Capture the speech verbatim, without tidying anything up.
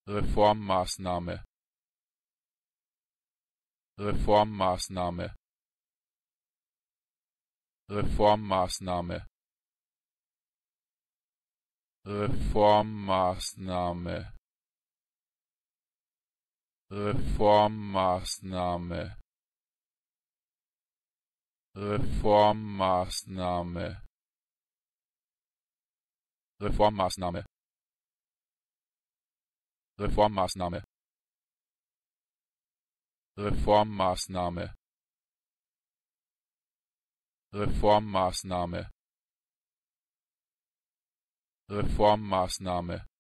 Reformmaßnahme Reformmaßnahme Reformmaßnahme Reformmaßnahme Reformmaßnahme Reformmaßnahme Reformmaßnahme Reformmaßnahme Reformmaßnahme Reformmaßnahme Reformmaßnahme